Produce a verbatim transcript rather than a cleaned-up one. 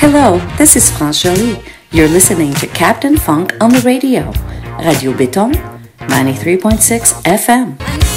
Hello, this is France Jolie. You're listening to Captain Funk on the radio. Radio Béton, ninety-three point six F M.